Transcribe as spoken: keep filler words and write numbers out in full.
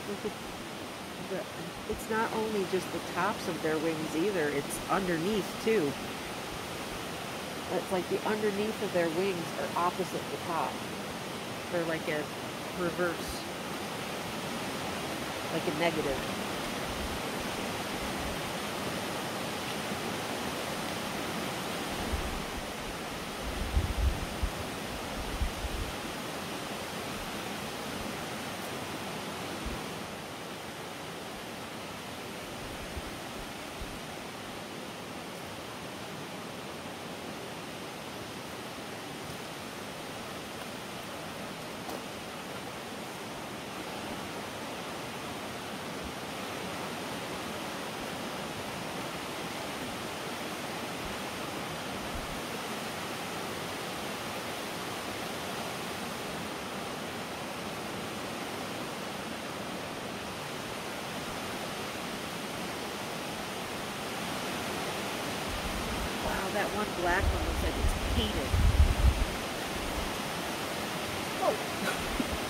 Look at the it's not only just the tops of their wings either, it's underneath too. It's like the underneath of their wings are opposite the top. They're like a reverse, like a negative. Wow, that one black one looks like it's painted. Oh.